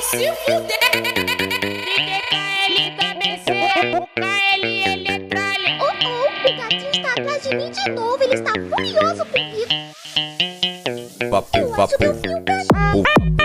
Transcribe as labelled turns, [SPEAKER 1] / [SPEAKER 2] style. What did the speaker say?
[SPEAKER 1] se fuder.
[SPEAKER 2] KL KBC, o KL ele é tralha.
[SPEAKER 3] O gatinho está atrás de mim de novo, ele está furioso comigo. Eu acho que eu fui um gato.